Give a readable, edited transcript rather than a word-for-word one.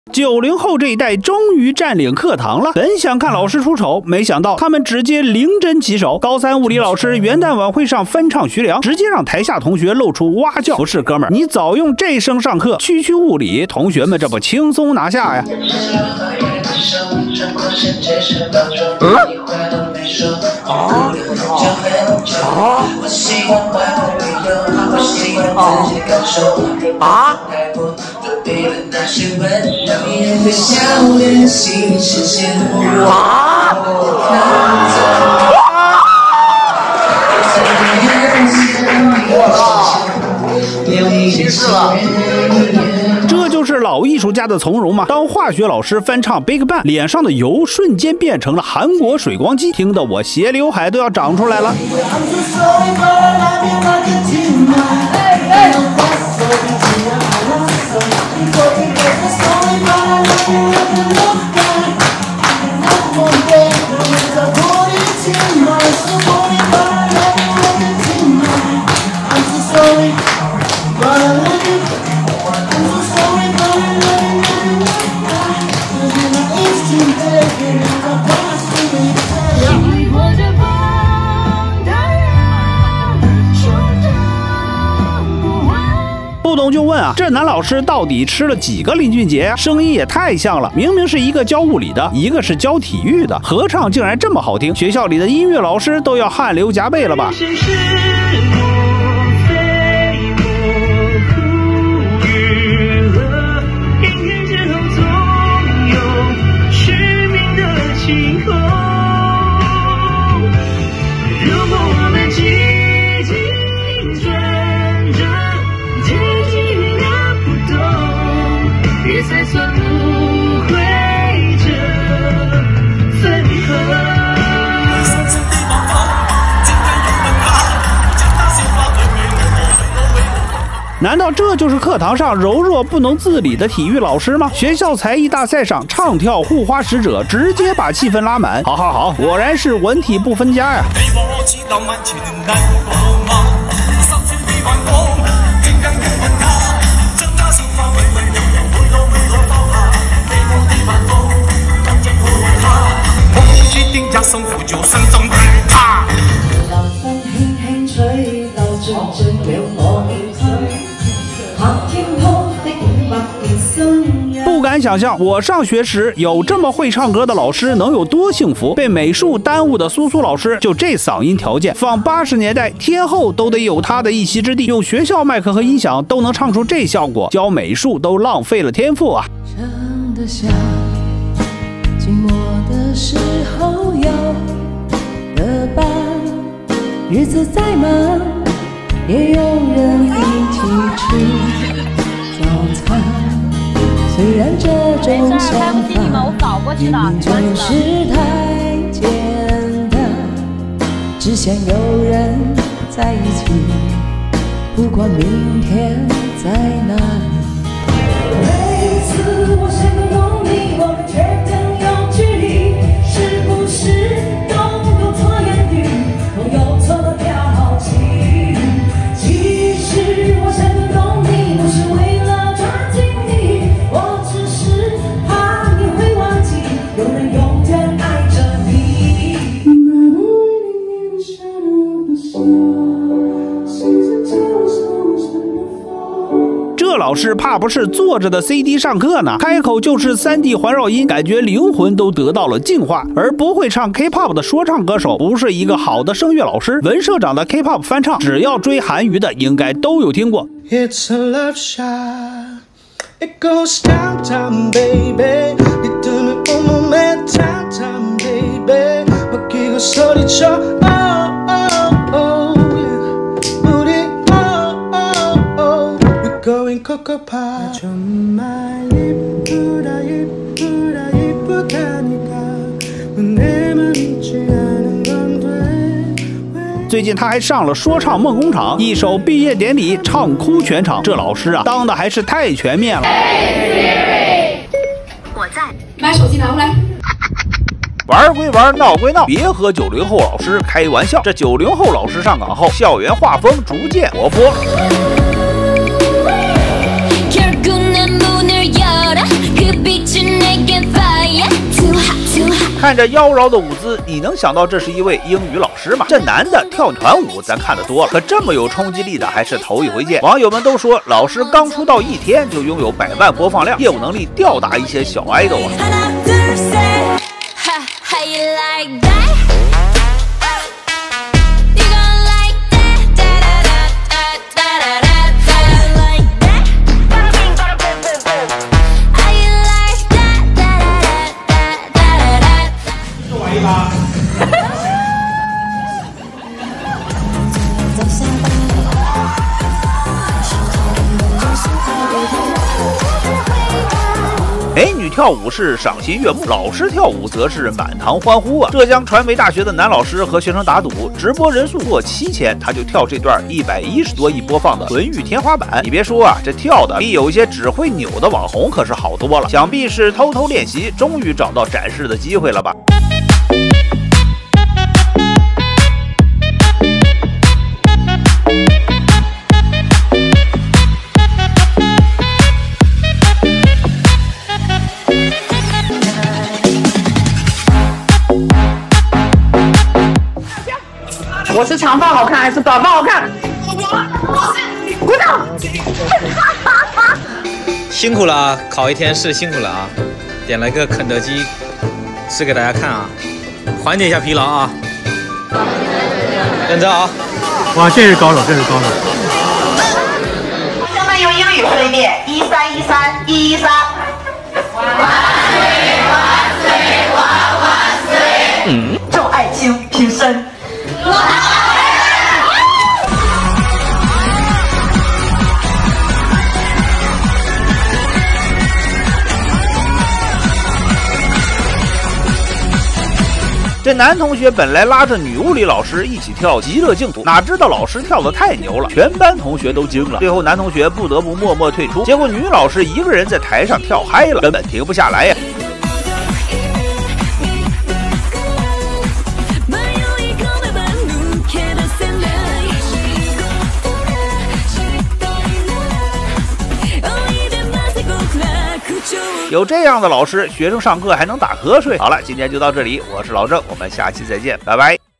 90后这一代终于占领课堂了，本想看老师出丑，没想到他们直接零针起手。高3物理老师元旦晚会上翻唱徐良，直接让台下同学露出蛙叫。不是哥们儿，你早用这声上课，区物理，同学们这不轻松拿下呀？这就是老艺术家的从容吗？当化学老师翻唱 BigBang， 脸上的油瞬间变成了韩国水光肌，听得我斜刘海都要长出来了。不懂就问啊，这男老师到底吃了几个林俊杰啊？声音也太像了，明明是一个教物理的，一个是教体育的，合唱竟然这么好听，学校里的音乐老师都要汗流浃背了吧？难道这就是课堂上柔弱不能自理的体育老师吗？学校才艺大赛上唱跳护花使者，直接把气氛拉满。好，果然是文体不分家呀！不敢想象我上学时有这么会唱歌的老师能有多幸福。被美术耽误的苏老师，就这嗓音条件，放80年代天后都得有他的一席之地。用学校麦克和音响都能唱出这效果，教美术都浪费了天赋啊！ 唱得下，寂寞的时候有个伴，日子再忙也有人一起吃早餐。虽然这种想法明明就是太简单，只想有人在一起，不管明天在哪里。每次我想懂你，我们却更有距离，是不是都有错言语，都有错的表情？其实我想懂你，不是为了抓紧你，我只是怕你会忘记，有人永远爱着你。 这老师怕不是坐着的 CD 上课呢，开口就是 3D 环绕音，感觉灵魂都得到了净化。而不会唱 K-pop 的说唱歌手，不是一个好的声乐老师。文社长的 K-pop 翻唱，只要追韩娱的，应该都有听过。It's a love shot, it goes down, down, baby. 네 눈을 온몸에 down, down, baby. 먹히고 소리쳐, oh, oh, oh, yeah. 우리, oh, oh, oh. We're going cocoa pop. 정말 이쁘다, 이쁘다, 이쁘다니까. 내만 잊지 않은 건 돼. 最近他还上了说唱梦工厂，一首毕业典礼唱哭全场。这老师啊，当的还是太全面了。 我在， 把手机拿过来。 玩归玩，闹归闹，别和90后老师开玩笑。这90后老师上岗后，校园画风逐渐活泼。 결국 난 문을 열어 그 看着妖娆的舞姿，你能想到这是一位英语老师吗？这男的跳团舞咱看得多了，可这么有冲击力的还是头一回见。网友们都说，老师刚出道1天就拥有100万播放量，业务能力吊打一些小爱豆啊！美女跳舞是赏心悦目，老师跳舞则是满堂欢呼啊！浙江传媒大学的男老师和学生打赌，直播人数过7000，他就跳这段110多亿播放的《论语》天花板。你别说啊，这跳的比有一些只会扭的网红可是好多了。想必是偷偷练习，终于找到展示的机会了吧？ 我是长发好看还是短发好看？鼓掌！ 辛苦了啊，考1天试辛苦了啊！点了个肯德基，吃给大家看啊，缓解一下疲劳啊！认真啊！ 哇，这是高手，这是高手！ 下面用英语说一遍：1313，113。祝爱卿平身。 这男同学本来拉着女物理老师一起跳极乐净土，哪知道老师跳得太牛了，全班同学都惊了。最后男同学不得不默默退出，结果女老师一个人在台上跳嗨了，根本停不下来呀。有这样的老师，学生上课还能打瞌睡。好了，今天就到这里，我是老郑，我们下期再见，拜拜。